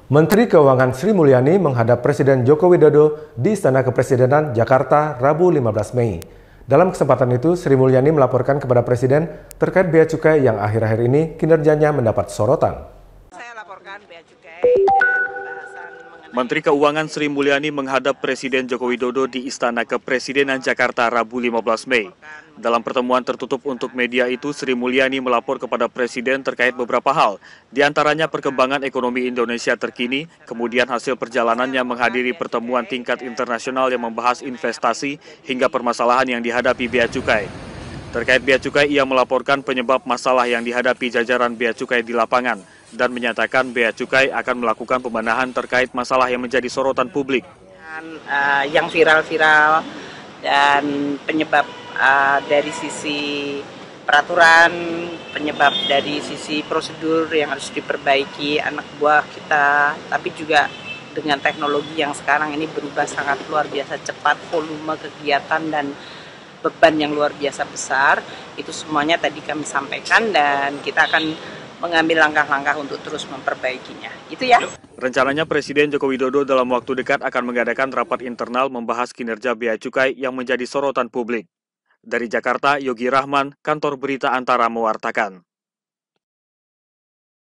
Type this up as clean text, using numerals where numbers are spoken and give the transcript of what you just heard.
Menteri Keuangan Sri Mulyani menghadap Presiden Joko Widodo di Istana Kepresidenan Jakarta Rabu 15 Mei. Dalam kesempatan itu, Sri Mulyani melaporkan kepada Presiden terkait bea cukai yang akhir-akhir ini kinerjanya mendapat sorotan. Saya laporkan bea cukai dan pembahasan mengenai... Menteri Keuangan Sri Mulyani menghadap Presiden Joko Widodo di Istana Kepresidenan Jakarta Rabu 15 Mei. Dalam pertemuan tertutup untuk media itu, Sri Mulyani melapor kepada Presiden terkait beberapa hal, di antaranya perkembangan ekonomi Indonesia terkini, kemudian hasil perjalanannya menghadiri pertemuan tingkat internasional yang membahas investasi, hingga permasalahan yang dihadapi bea cukai. Terkait bea cukai, ia melaporkan penyebab masalah yang dihadapi jajaran bea cukai di lapangan, dan menyatakan bea cukai akan melakukan pembenahan terkait masalah yang menjadi sorotan publik. Yang viral-viral dan penyebab dari sisi peraturan, penyebab dari sisi prosedur yang harus diperbaiki anak buah kita, tapi juga dengan teknologi yang sekarang ini berubah sangat luar biasa cepat, volume kegiatan dan beban yang luar biasa besar, itu semuanya tadi kami sampaikan dan kita akan mengambil langkah-langkah untuk terus memperbaikinya. Itu ya. Rencananya Presiden Joko Widodo dalam waktu dekat akan mengadakan rapat internal membahas kinerja bea cukai yang menjadi sorotan publik. Dari Jakarta, Yogi Rahman, Kantor Berita Antara mewartakan.